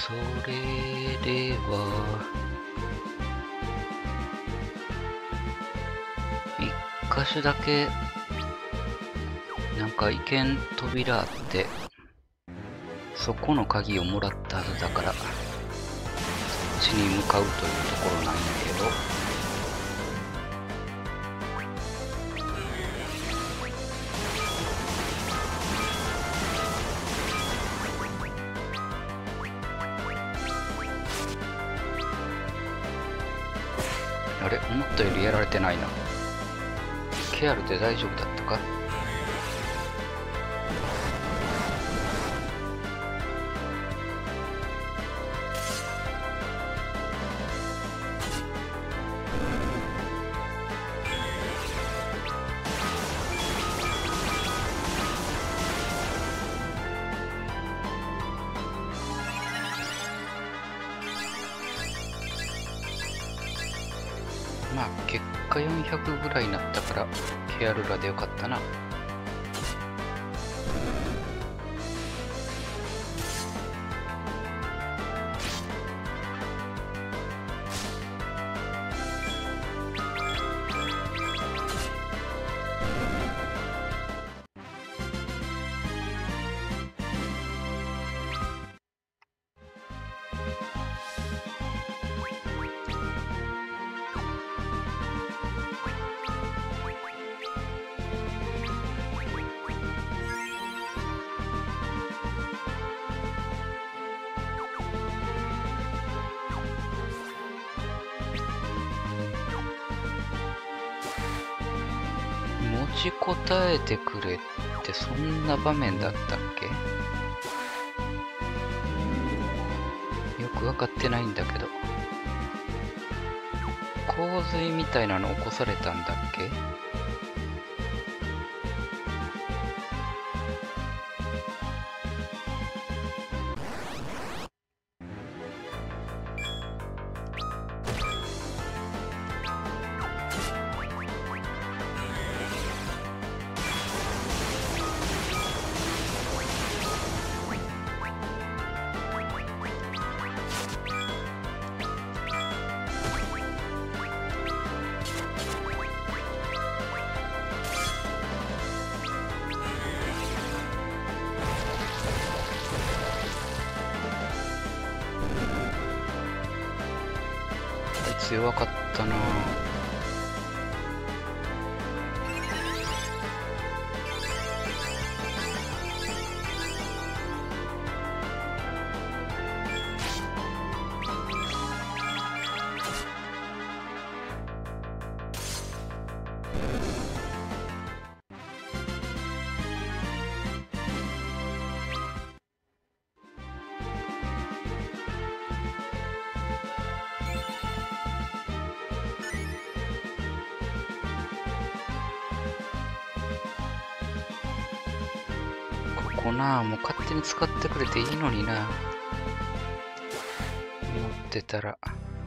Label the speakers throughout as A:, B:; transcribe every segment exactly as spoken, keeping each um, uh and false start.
A: それでは一箇所だけなんか意見扉あって、そこの鍵をもらったはずだから、そっちに向かうというところなんやけど、あれ、思ったよりやられてないな。ケアルで大丈夫だったか？まあ結果よんひゃくぐらいになったからケアルラでよかったな。持ちこたえてくれってそんな場面だったっけ？よく分かってないんだけど。洪水みたいなの起こされたんだっけ？弱かったな。ここな、もう勝手に使ってくれていいのにな。思ってたら。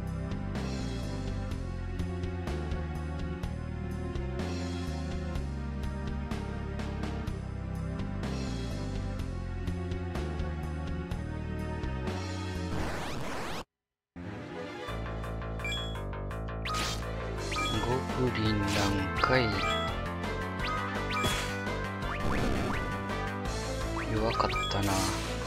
A: ゴブリンなんかい。弱かったな。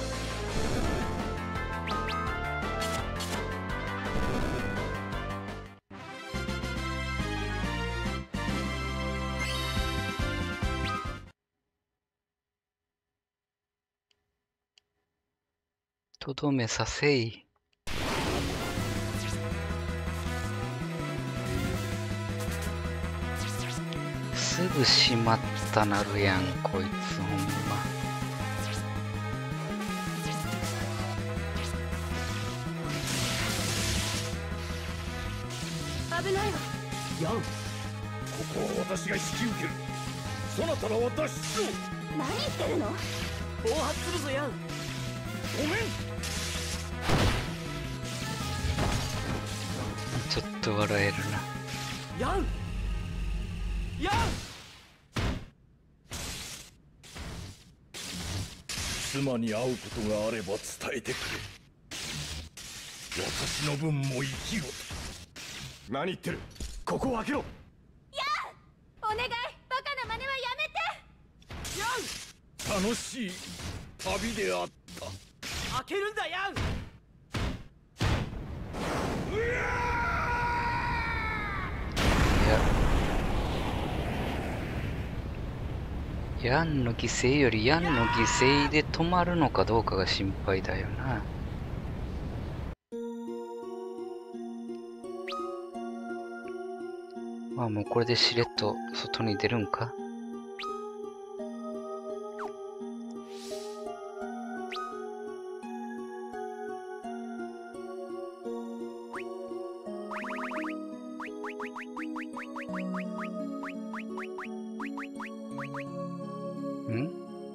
A: とどめさせい。すぐしまったなるやんこいつほんま。
B: 危ないわ。
C: ヤン、ここは私が引き受ける。そなたらは脱出を。
B: 何言ってるの？
D: 暴発するぞヤン。
C: ごめん。
A: ちょっと笑えるな。
D: ヤンヤン。
C: 妻に会うことがあれば伝えてくれ。 私の分も生きろと。何言ってる。ここを開けろ。
B: お願い、バカな真似はやめて。
C: 楽しい旅であった。
D: 開けるんだヤン。
A: いや、ヤンの犠牲よりヤンの犠牲で止まるのかどうかが心配だよな。まあもうこれでしれっと外に出るんか。ん？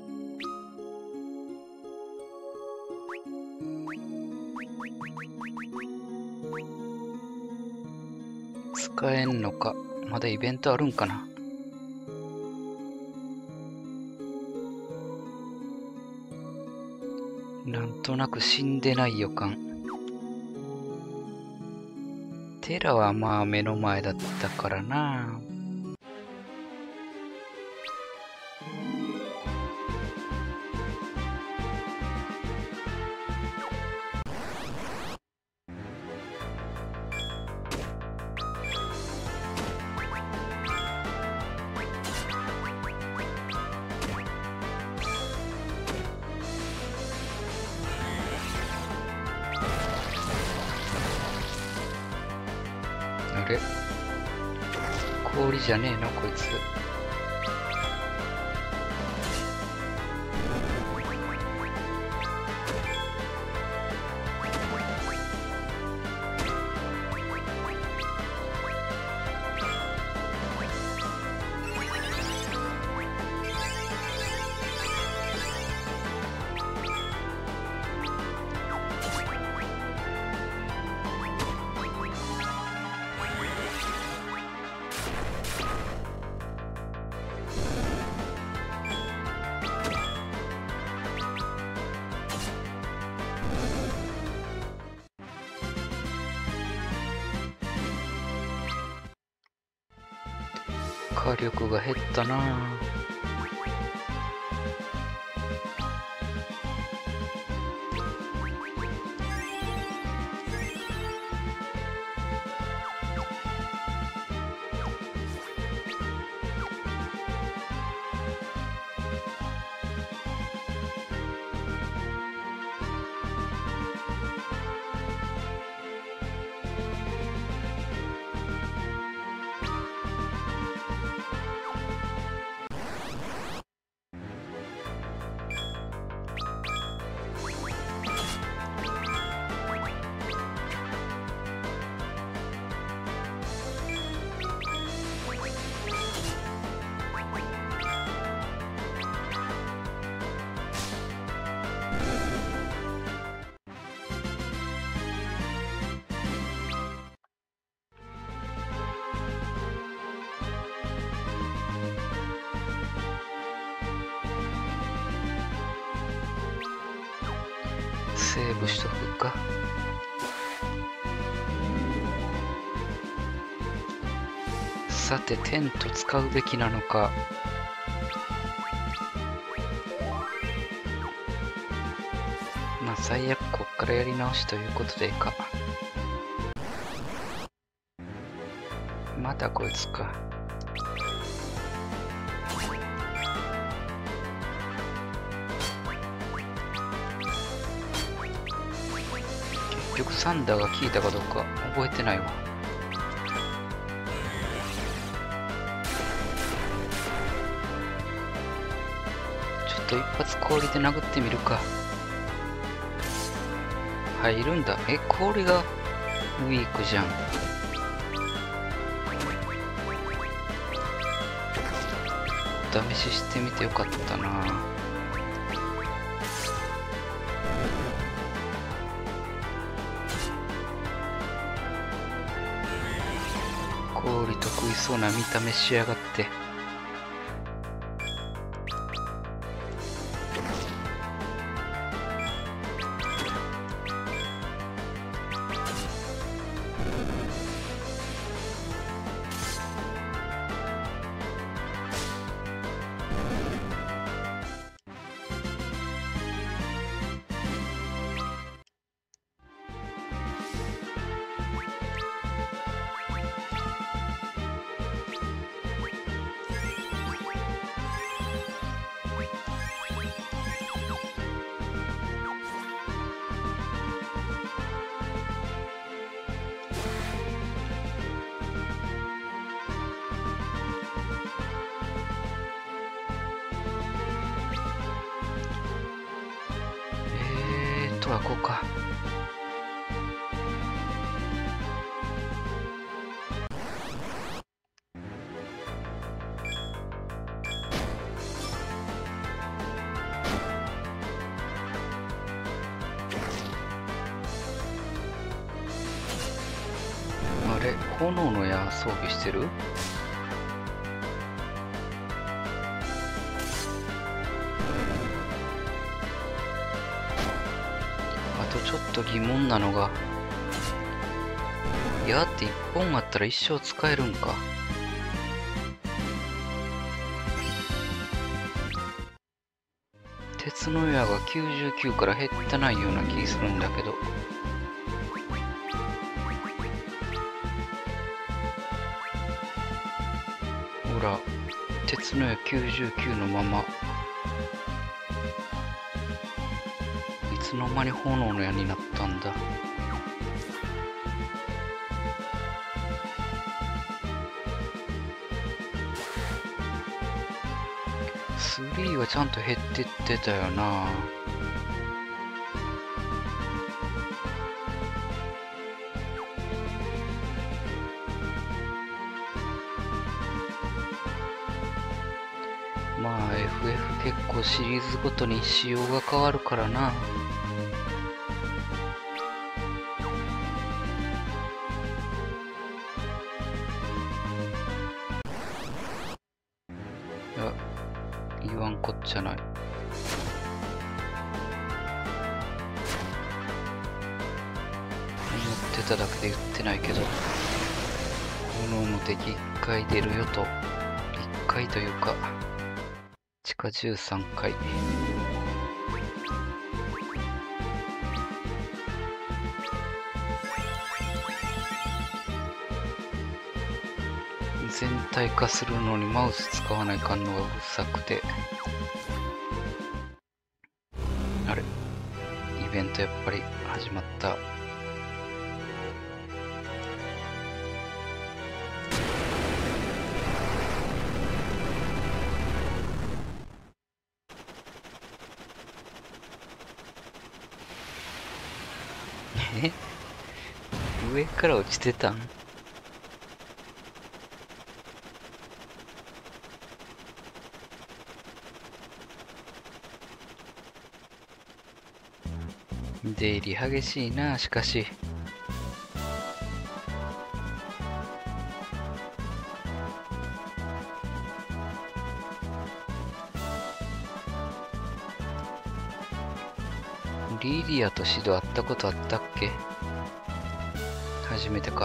A: 使えんのか。まだイベントあるんかな。なんとなく死んでない予感。テラはまあ目の前だったからな。あれ？氷じゃねえのこいつ。火力が減ったなぁ。セーブしとくか。さてテント使うべきなのか。まあ最悪こっからやり直しということでいいか。またこいつか。結局サンダーが効いたかどうか覚えてないわ。ちょっと一発氷で殴ってみるか。入るんだ。え、氷がウィークじゃん。試ししてみてよかったな。氷得意そうな見た目しやがって。 とはこうか。あれ、炎の矢装備してる？あとちょっと疑問なのが、矢っていっぽんあったら一生使えるんか？鉄の矢がきゅうじゅうきゅうから減ってないような気するんだけど。ほら、鉄の矢きゅうじゅうきゅうのまま。いつの間に炎の矢になったんだ。スリーはちゃんと減ってってたよな。まあ エフエフ 結構シリーズごとに仕様が変わるからな。いや、言わんこっちゃない。思ってただけで言ってないけど、炎の敵いっかい出るよと、いっかいというか地下じゅうさんかい。全体化するのにマウス使わないかんのがうるさくて。あれ、イベントやっぱり始まった。え、上から落ちてたん？出入り激しいな。しかしリリアとシド会ったことあったっけ？初めてか。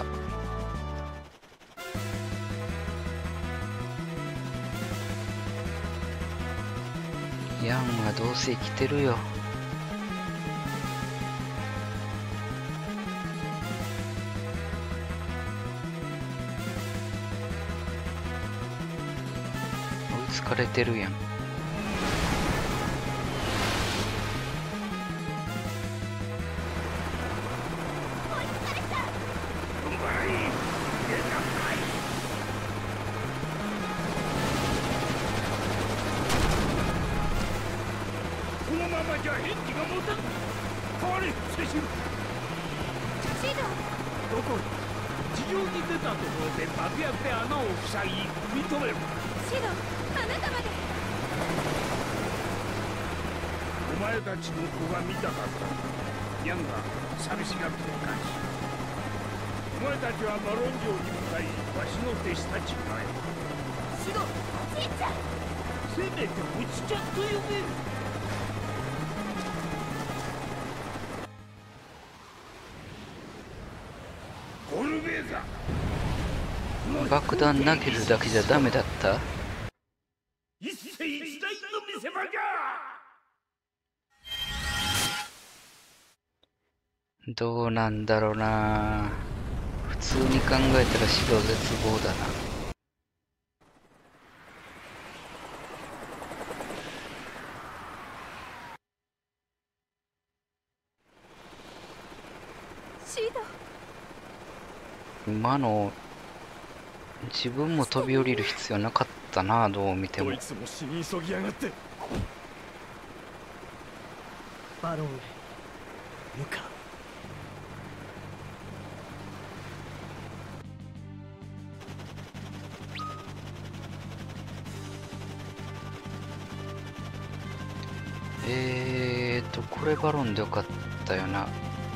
A: ヤンはどうせ生きてるよ。追いつかれてるやん。
C: このままじゃ返事が持たん。代われ、セシル。
B: シド、
C: どこ地上に出たところで爆薬で穴を塞ぎ認める。
B: シド、あなたまで。
C: お前たちの子が見たかったニャンが寂しがっておかし。お前たちはマロン城に向かいわしの弟子たち前。
B: シド、じいちゃん。
C: せめておちちゃんと呼べる。ゴルベーザ、
A: 爆弾投げるだけじゃダメだった？
C: 一世一代の見せ場じゃ。
A: どうなんだろうな。普通に考えたらシド絶望だな。
B: シド、
A: 今の自分も飛び降りる必要なかったな。どう見ても。
C: どいつも死に急ぎやがって。
D: バロンへむか。
A: えーとこれバロンでよかったよな。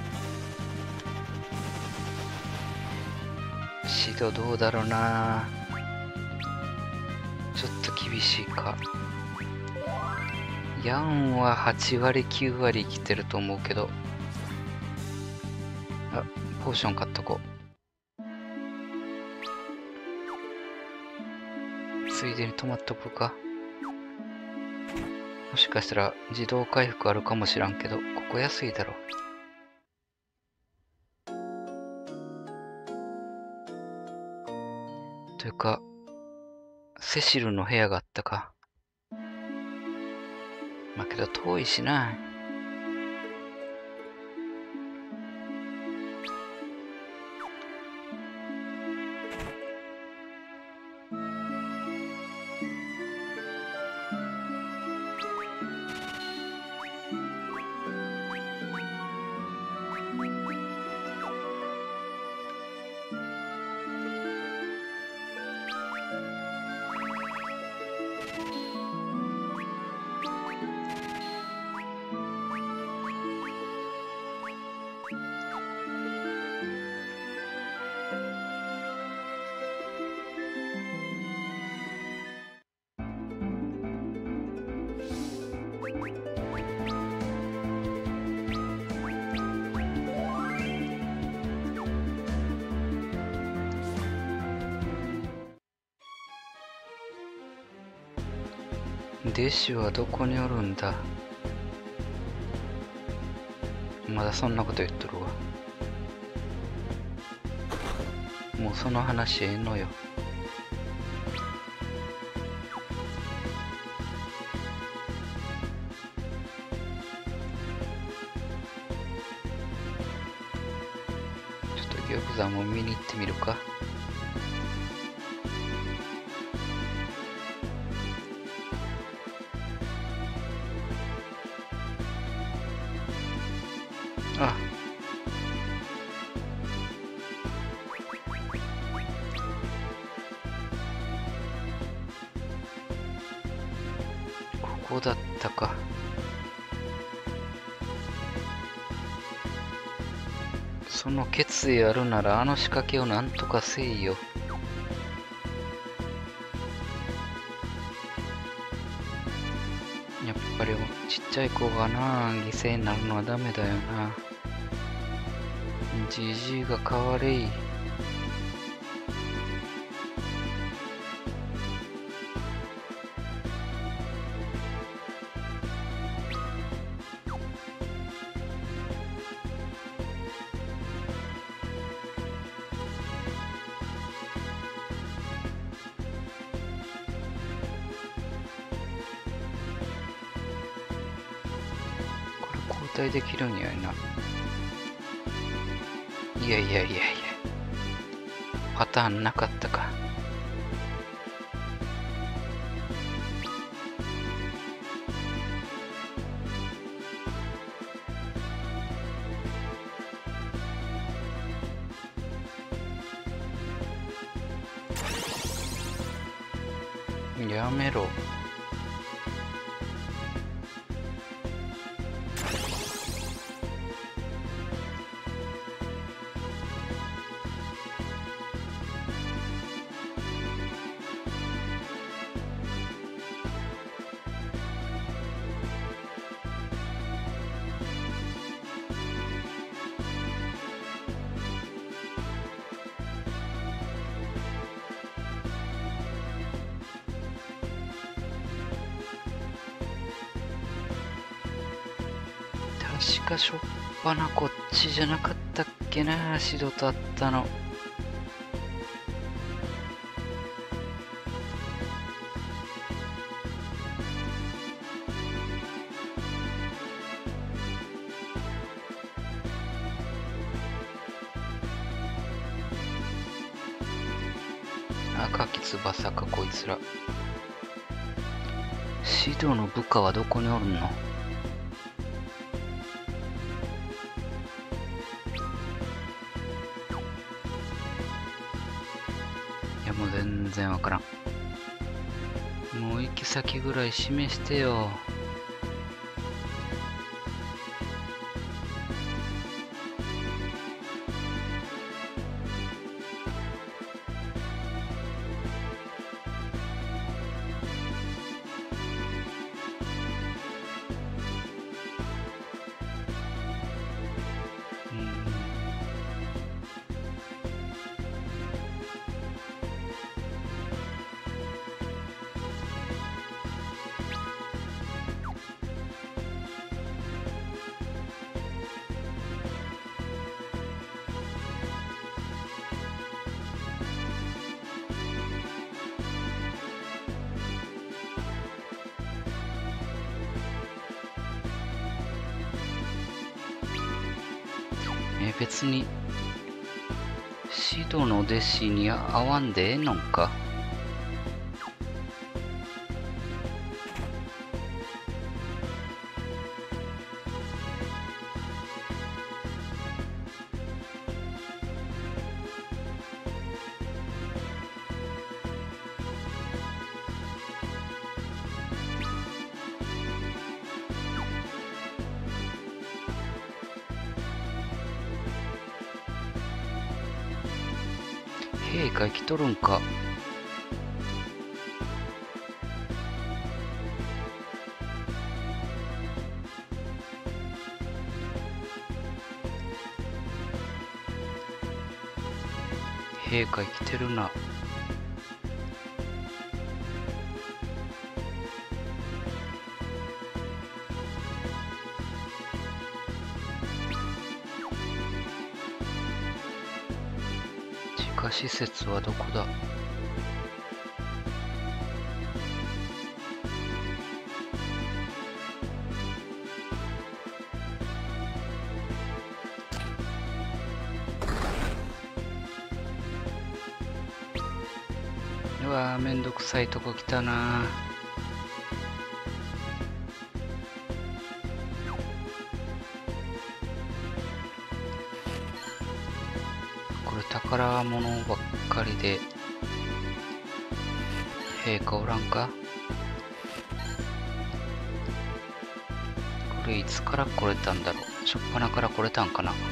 A: シドどうだろうな。ちょっと厳しいか。ヤンははちわりきゅうわり生きてると思うけど、あ、ポーション買っとこう。ついでに止まっとくか。もしかしたら自動回復あるかもしらんけど、ここ安いだろ。というか、セシルの部屋があったか。まあけど遠いしな。弟子はどこにおるんだ。まだそんなこと言っとるわ。もうその話ええのよ。ちょっと玉座も見に行ってみるか。あ、ここだったか。その決意あるならあの仕掛けをなんとかせいよ。やっぱりちっちゃい子がな犠牲になるのはダメだよな。じじいが変われい。これ交代できるんやいな。いやいやいやいや、パターンなかったか。やめろ。確かしょっぱなこっちじゃなかったっけな、シドとあったの。赤き翼かこいつら。シドの部下はどこにおるの？ もう全然わからん。もう行き先ぐらい示してよ。え、別にシドの弟子に会わんでええのんか。兵が来とるんか。兵が来てるな。地下施設はどこだ。うわー、めんどくさいとこ来たな。これ宝物ばっかりで陛下おらんか。これいつから来れたんだろう。しょっぱなから来れたんかな。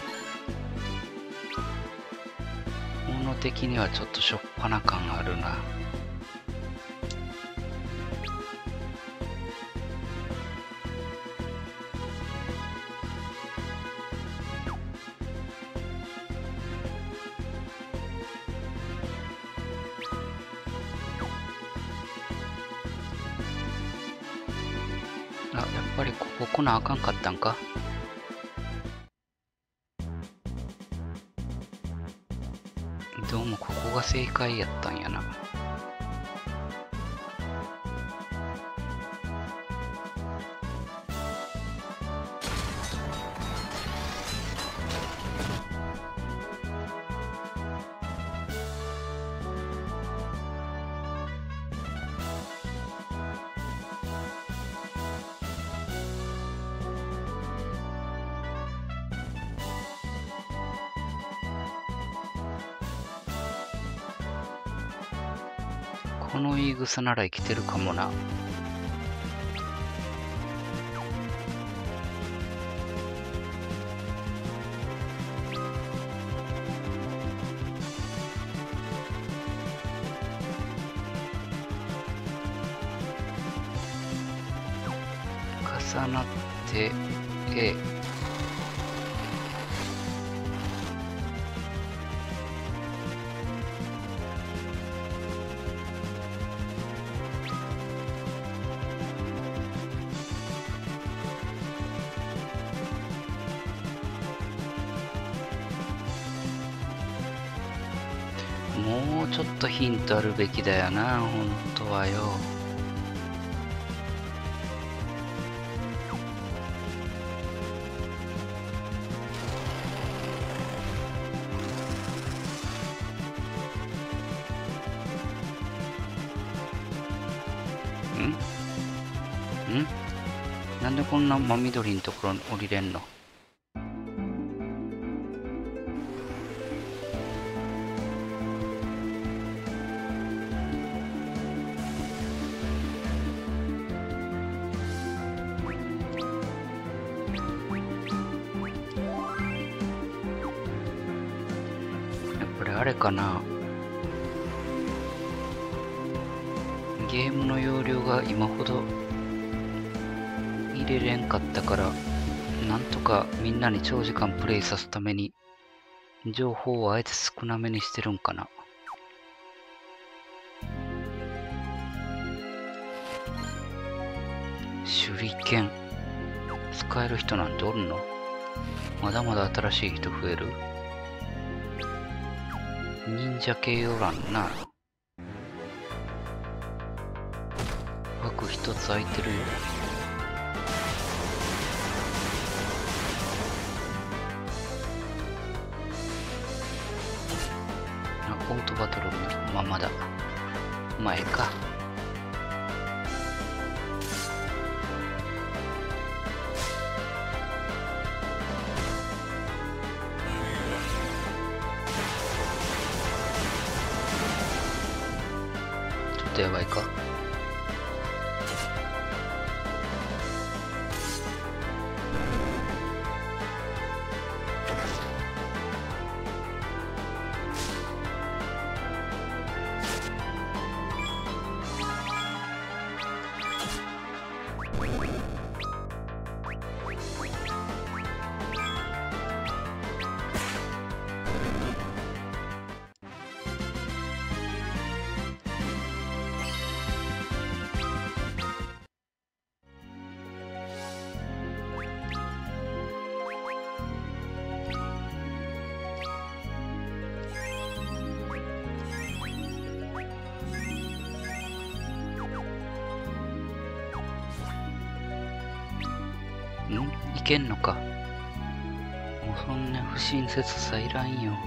A: 物的にはちょっとしょっぱな感あるな。あ、やっぱりここ来なあかんかったんか。どうもここが正解やったんやな。この言い草なら生きてるかもな。重なって A。もうちょっとヒントあるべきだよな、本当はよ。んんなんでこんな真緑のところに降りれんの。 あれかな、ゲームの容量が今ほど入れれんかったから、なんとかみんなに長時間プレイさすために情報をあえて少なめにしてるんかな。手裏剣使える人なんておるの？まだまだ新しい人増える？忍者系おらんな。枠一つ空いてるよ。あ、オートバトルのままだ。前か。ちょっとやばいか。ん？いけんのか。もうそんな不親切さいらんよ。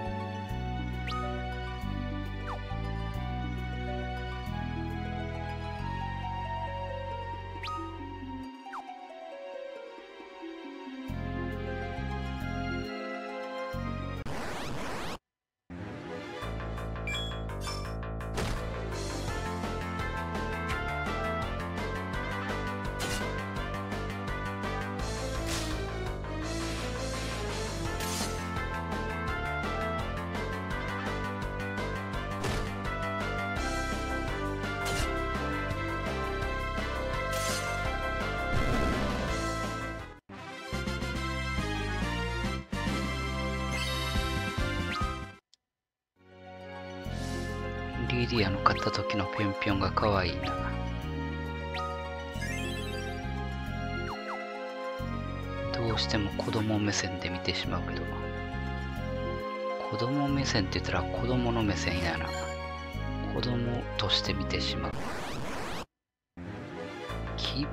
A: リディアの買った時のぴょんぴょんが可愛いな。どうしても子供目線で見てしまうけど、子供目線って言ったら子供の目線やな。子供として見てしまう。牙。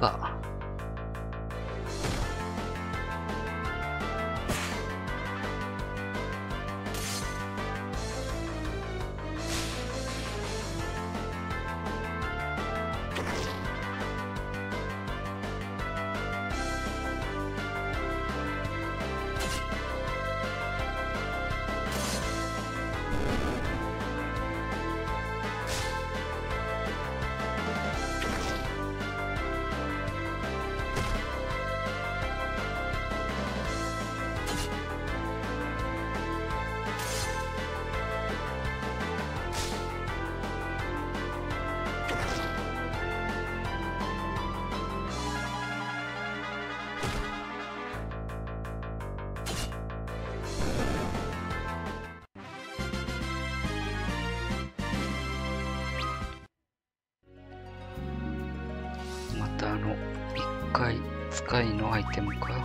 A: またあの一回使いのアイテムか。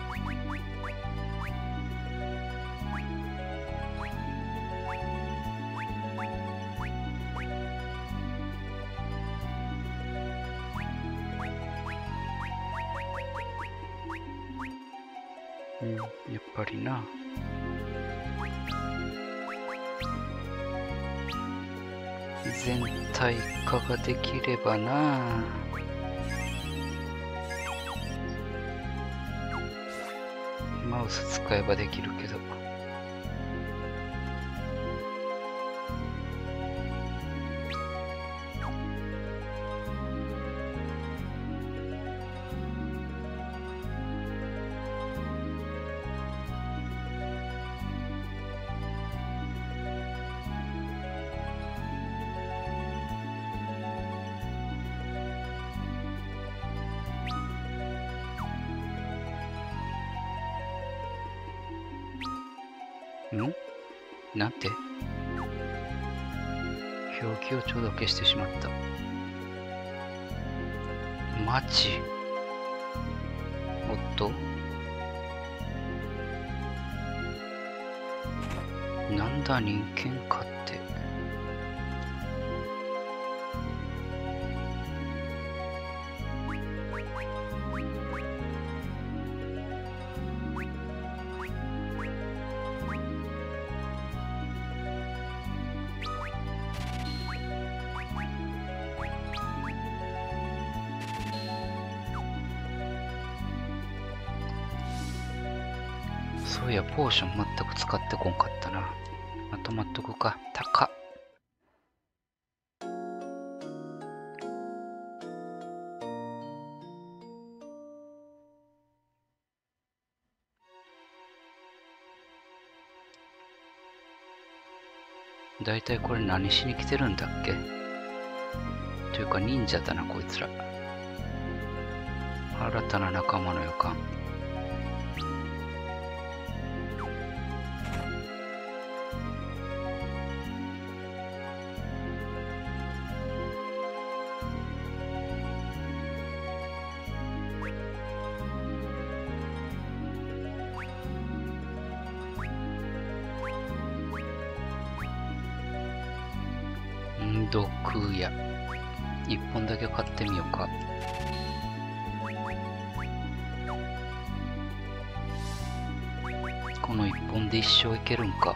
A: うん、やっぱりな。全体化ができればな。マウス使えばできるけど。 ん？なんて？表記をちょうど消してしまった。マジ？おっと？なんだ人間かって。そういや、ポーション全く使ってこんかったな。まとまっとくか。高っ。だいたいこれ何しに来てるんだっけ？というか忍者だなこいつら。新たな仲間の予感。毒矢一本だけ買ってみようか。この一本で一生いけるんか。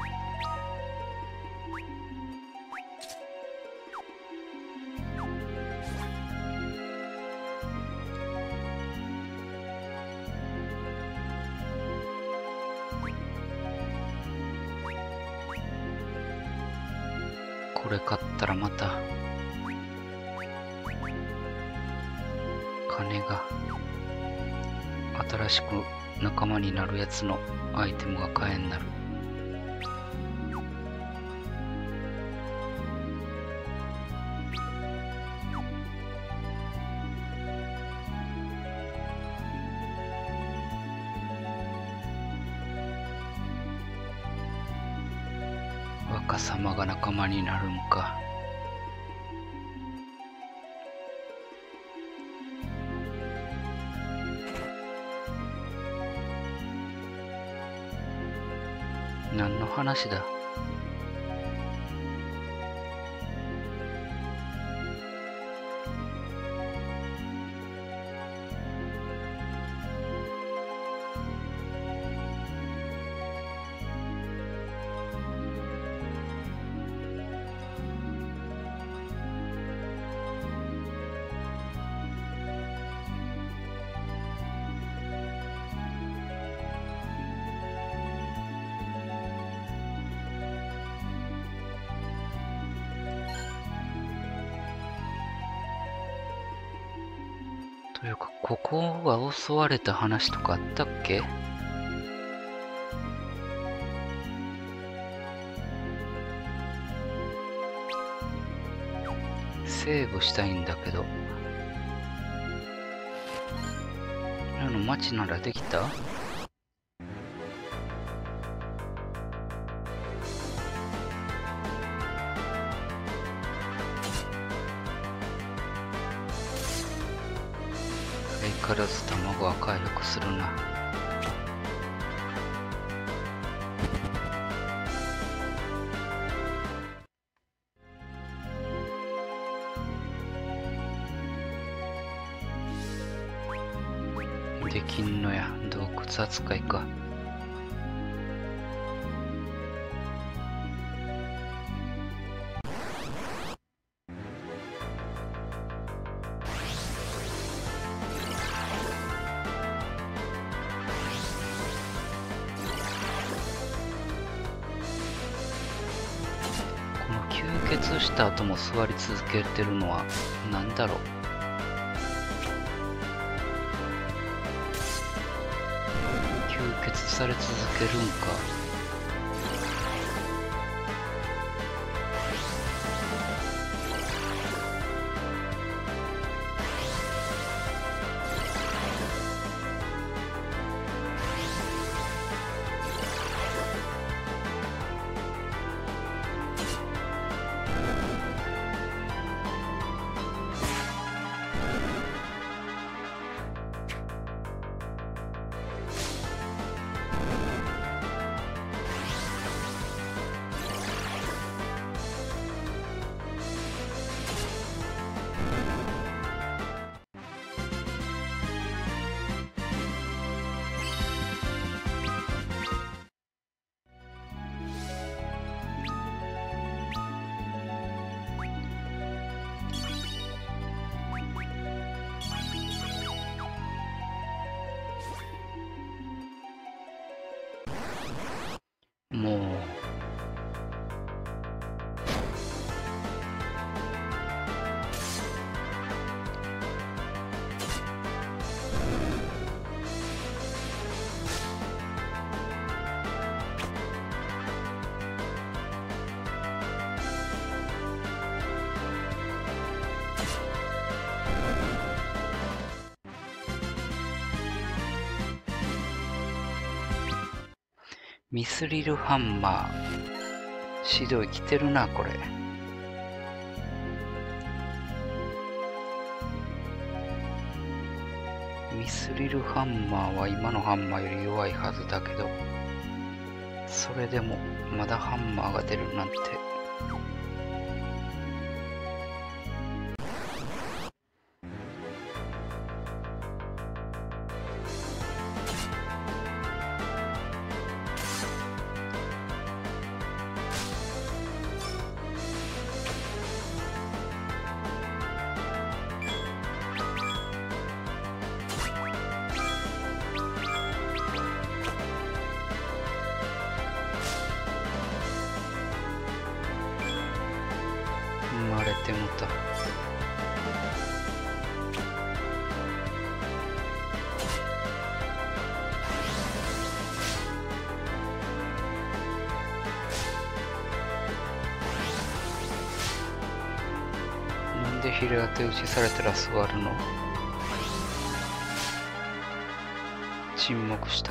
A: これ買ったらまた金が新しく仲間になるやつのアイテムが買えんなる。若様が仲間になるんか。何の話だ。というか、ここが襲われた話とかあったっけ？セーブしたいんだけど。あの町ならできた？相変わらず卵は回復するな。できんのや、洞窟扱いか。吸血した後も座り続けてるのは何だろう。吸血され続けるんか。 ミスリルハンマー。シド生きてるな、これ。ミスリルハンマーは今のハンマーより弱いはずだけど、それでもまだハンマーが出るなんて。生まれてもた。なんで平当て打ちされたら座るの？沈黙した。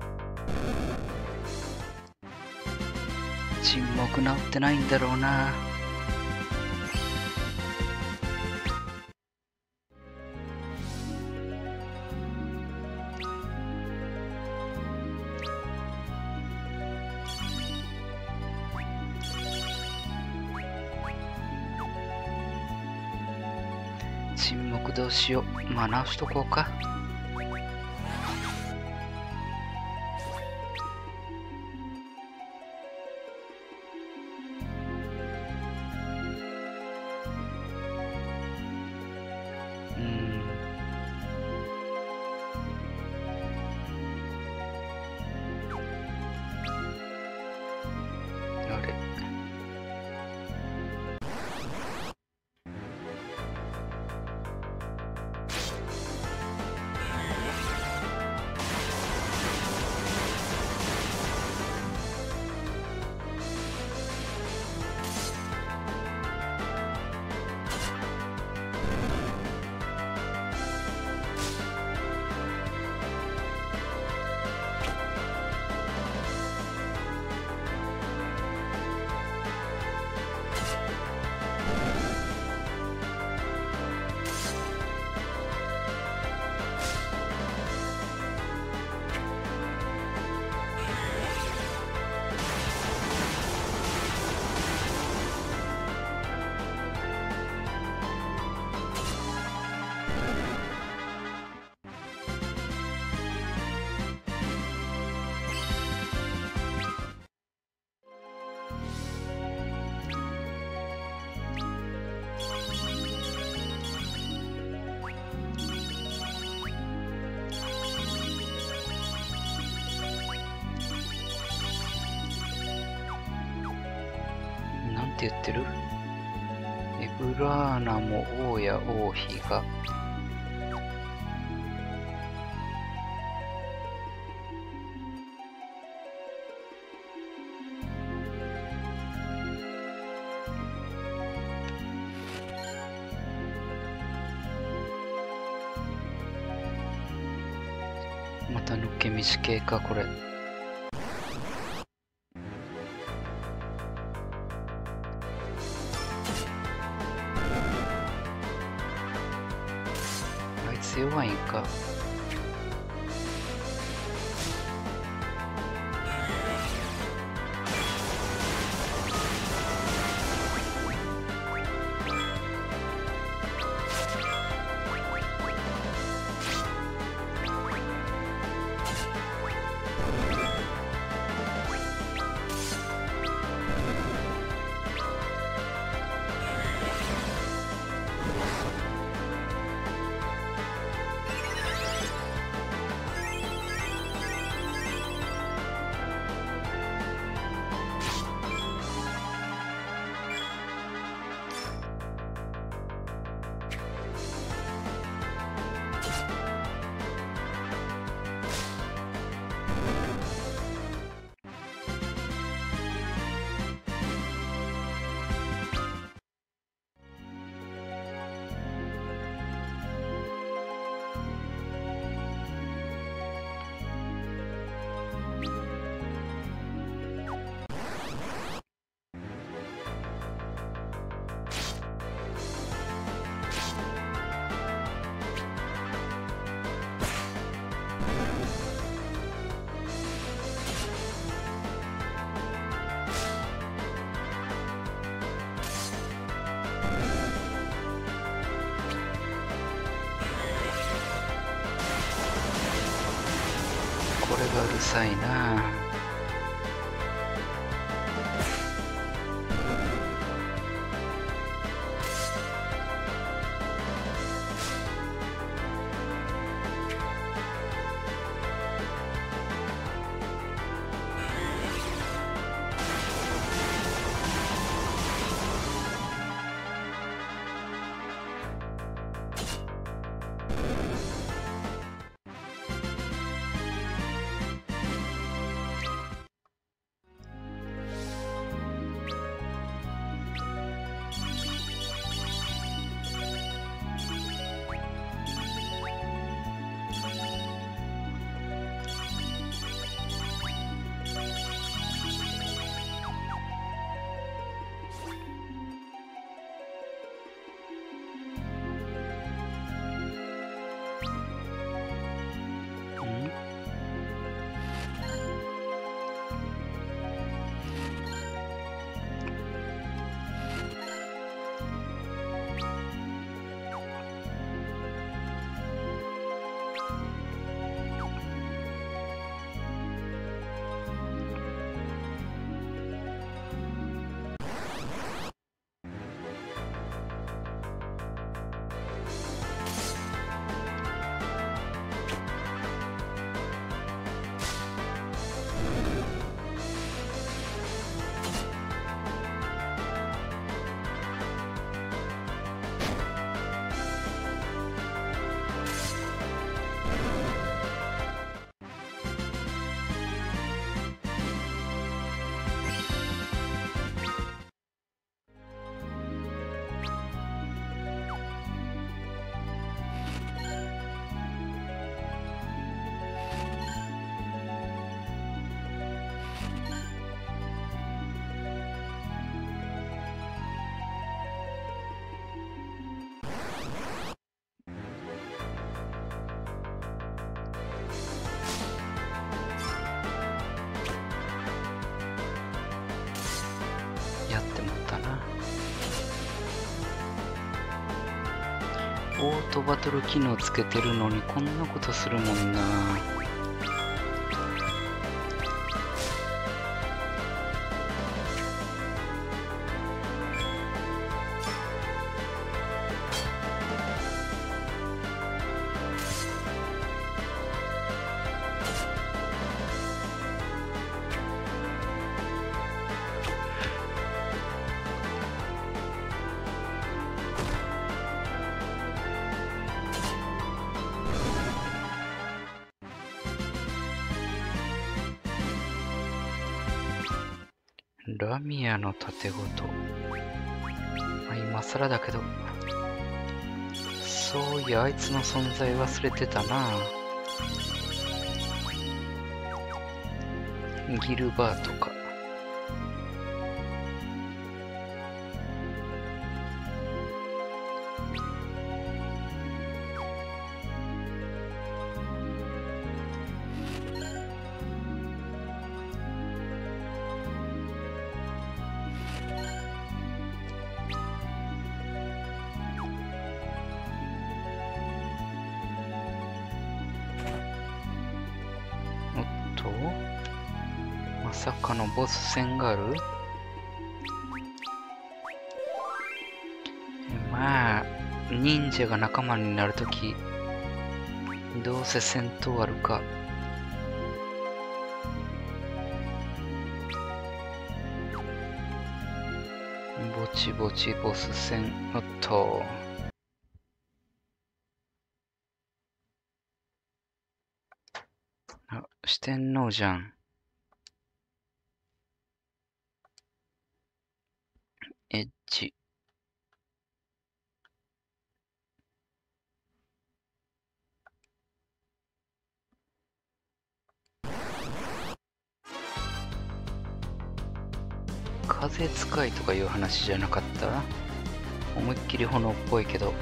A: 沈黙治ってないんだろうな。沈黙どうしよう。まあ直しとこうか。うーん。あれ。なんて言ってる？エブラーナも王や王妃がまた抜け道系か、これ。あいつ弱いんか。 るさいな。やってもったな。オートバトル機能つけてるのにこんなことするもんな。ラミアの盾ごと。まあ、今更だけど。そういや、あいつの存在忘れてたな。ギルバートか。まさかのボス戦がある？まあ、忍者が仲間になるとき、どうせ戦闘あるか。ぼちぼちボス戦、おっと。あ、四天王じゃん。エッジ。風使いとかいう話じゃなかった？思いっきり炎っぽいけど。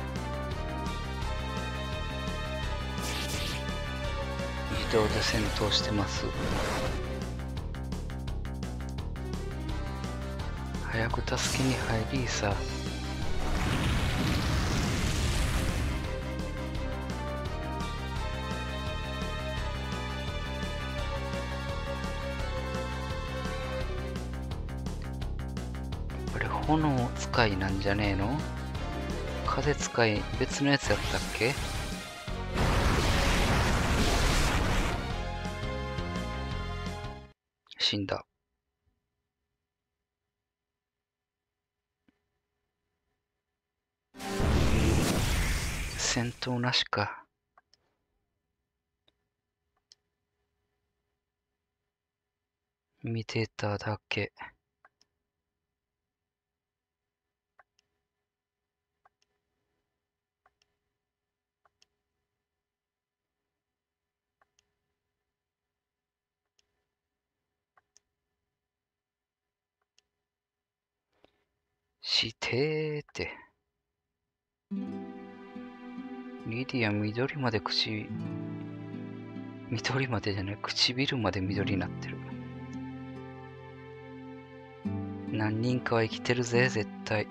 A: 自動で戦闘してます。早く助けに入りさ。 炎使いなんじゃねえの？風使い別のやつやったっけ？死んだ。戦闘なしか。見てただけ。してーって。リディア緑まで口、緑までじゃない、唇まで緑になってる。何人かは生きてるぜ、絶対。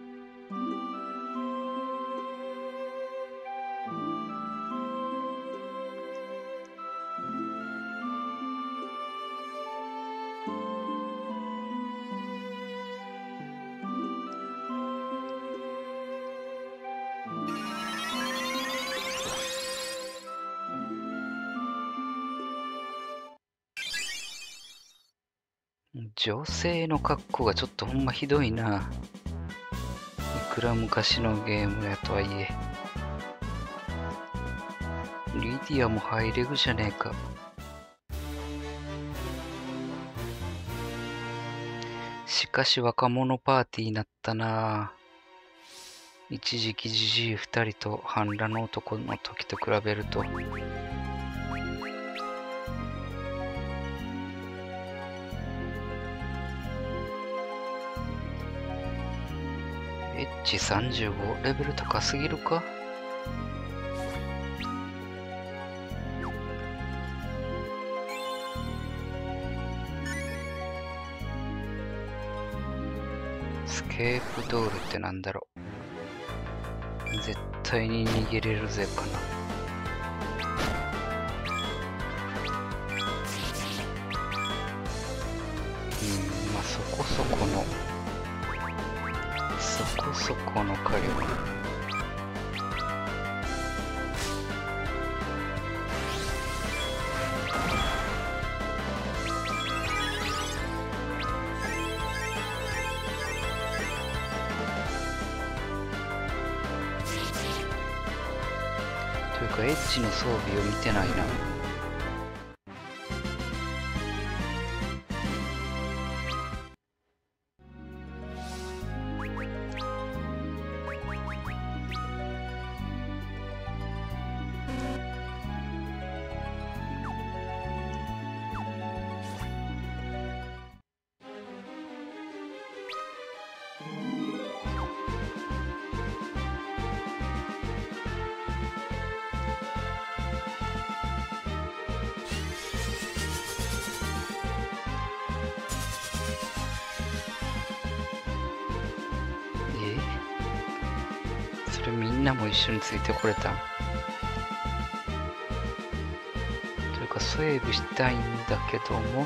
A: 女性の格好がちょっとほんまひどいな。いくら昔のゲームやとはいえ。リディアもハイレグじゃねえか。しかし若者パーティーになったな。一時期じじい二人と半裸の男の時と比べると。エッジさんじゅうご、レベル高すぎるか？スケープドールってなんだろう。絶対に逃げれるぜかな。うん、まあそこそこのそこそこの火力。というかエッジの装備を見てないな。それみんなも一緒についてこれたん？というかセーブしたいんだけども、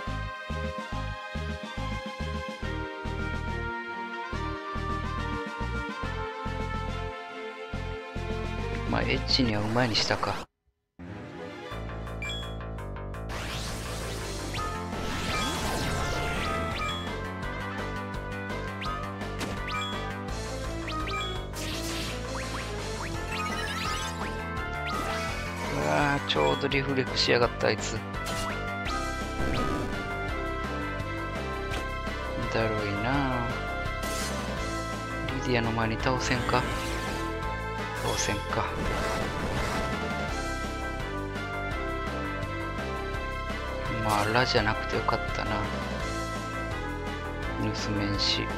A: まあエッジにはうまいにしたか。ちょうどリフレクしやがったあいつ。だるいな。リディアの前に倒せんか？倒せんか。まあラじゃなくてよかったな。盗めんし。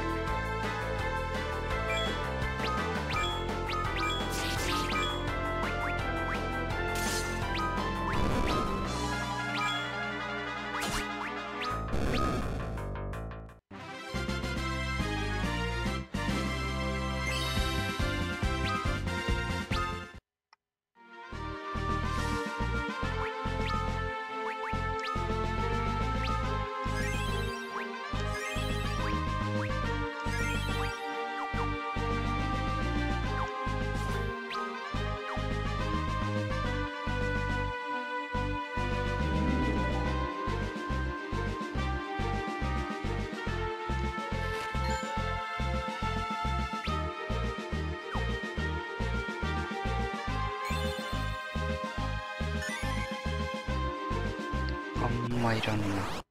A: んまいらんな。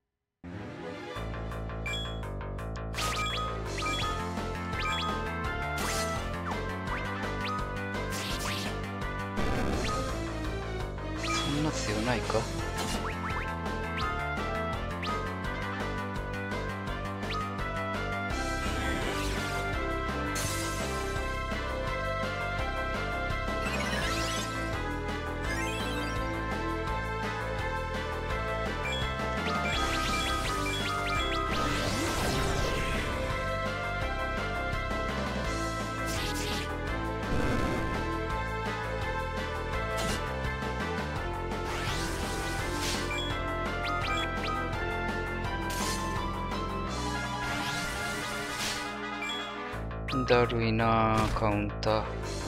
A: そんな強ないか。だるいなあ、カウンター。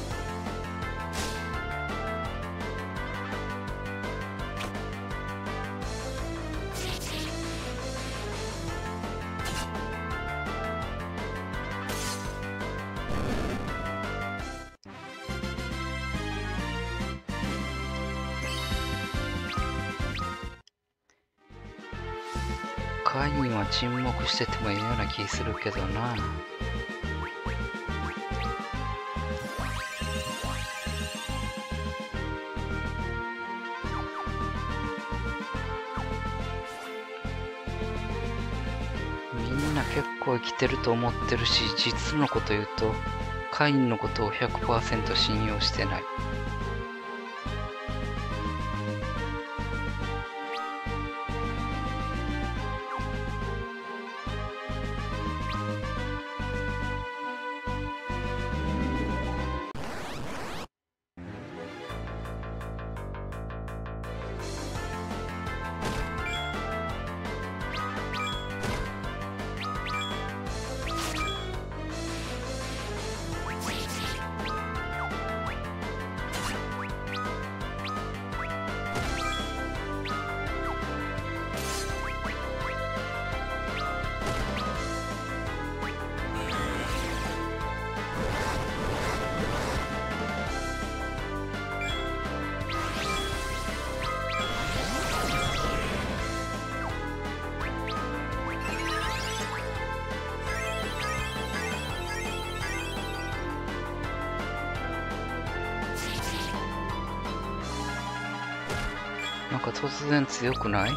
A: カインは沈黙しててもいいような気するけどな。結構生きてると思ってるし、実のこと言うとカインのことを ひゃくパーセント 信用してない。なんか突然強くない？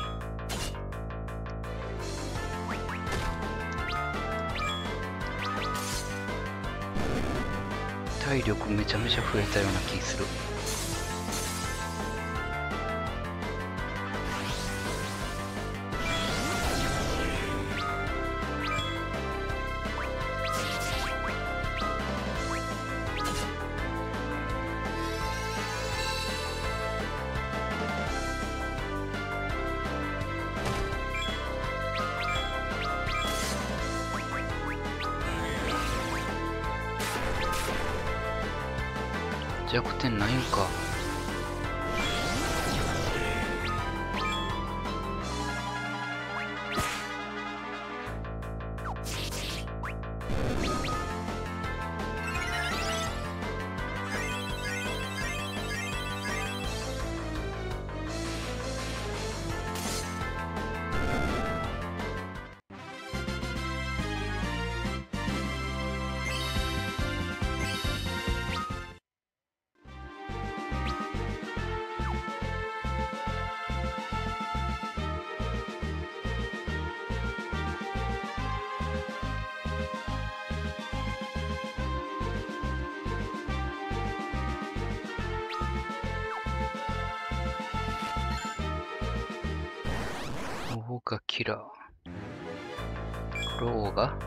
A: 体力めちゃめちゃ増えたような気する。弱点ないんか。オーガキラー。これオーガ？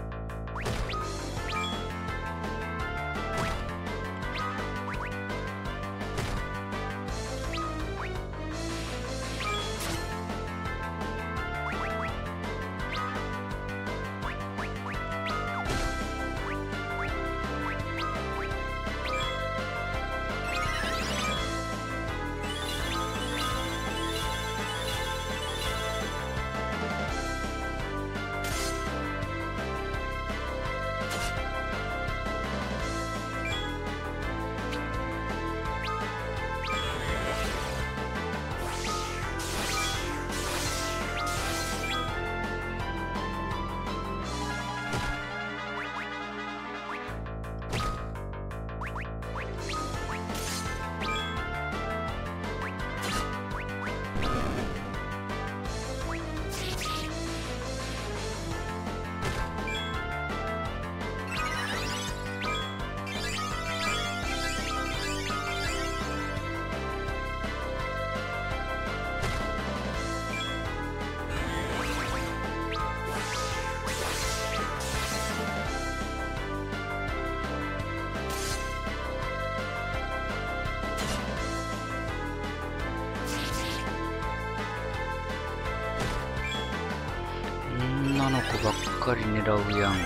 A: ばっかり狙うやん。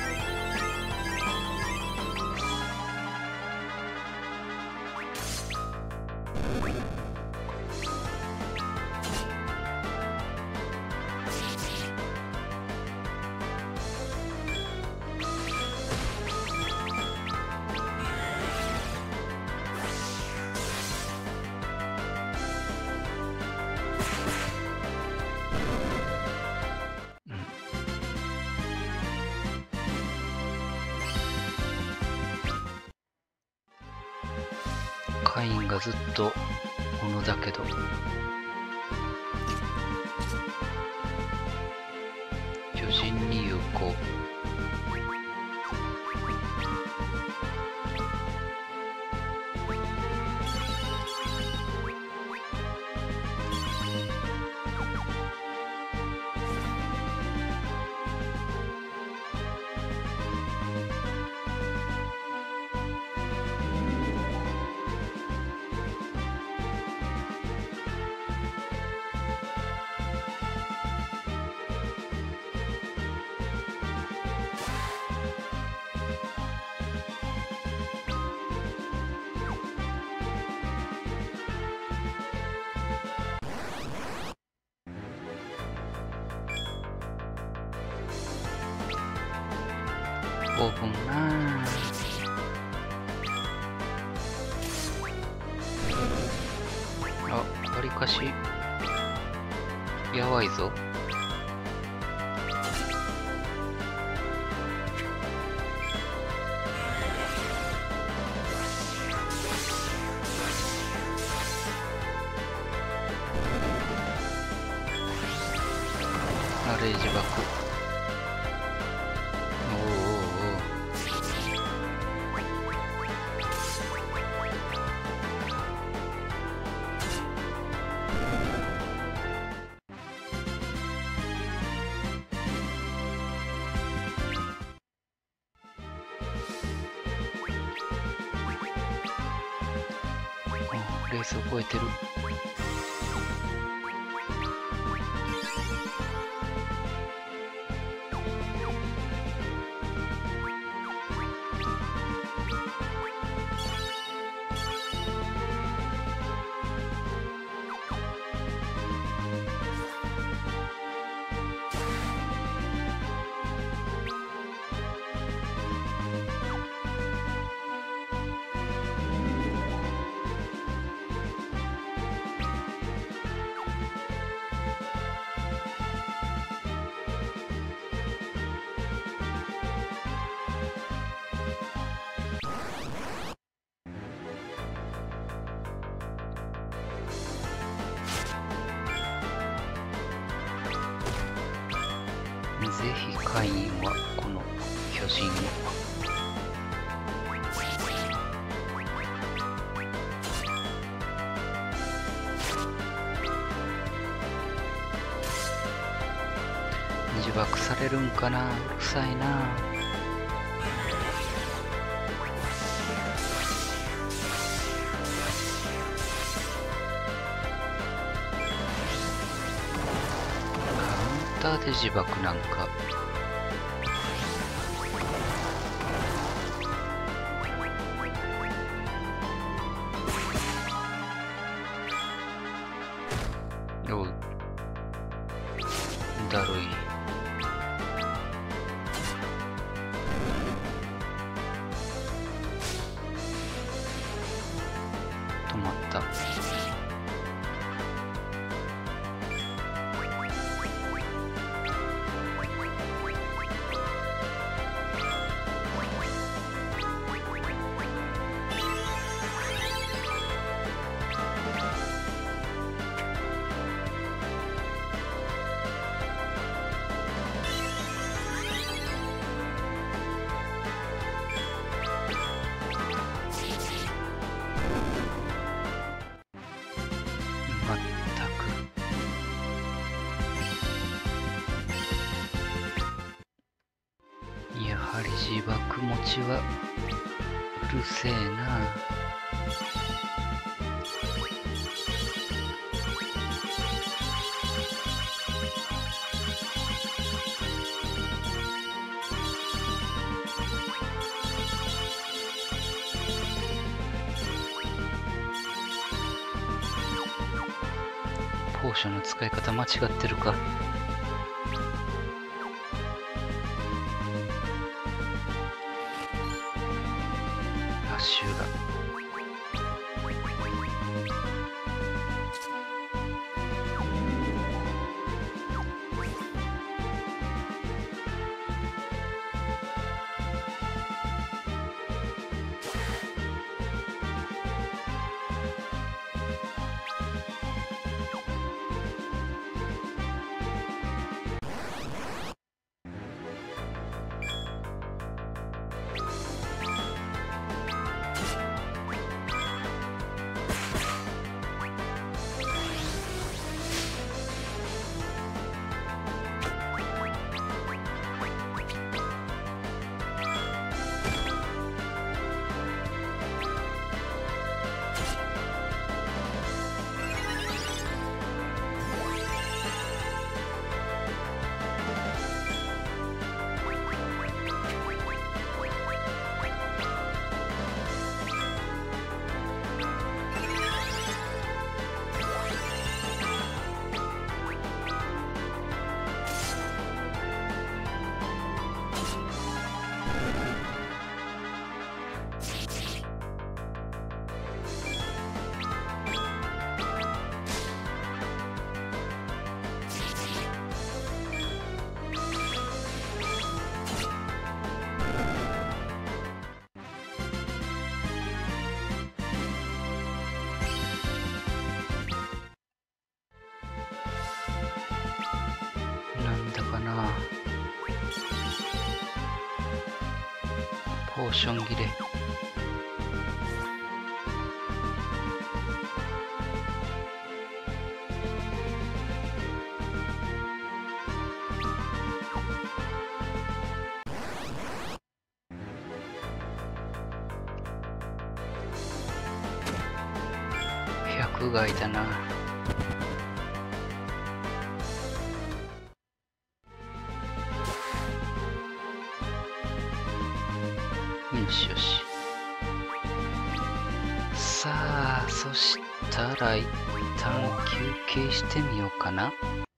A: カインがずっとものだけど、巨人に有効。オーブンなあ。わりかしやばいぞ。あれ自爆。レースを超えてる。ぜひカインはこの巨人を。自爆されるんかな。うるさいな。カウンターで自爆なんか。おう、だるい。止まった。まったく。やはり自爆持ちはうるせえな。 ポーションの使い方間違ってるか。ラッシュがなんだかな。ポーション切れ。百害だな。よしよし。さあ、そしたら一旦休憩してみようかな。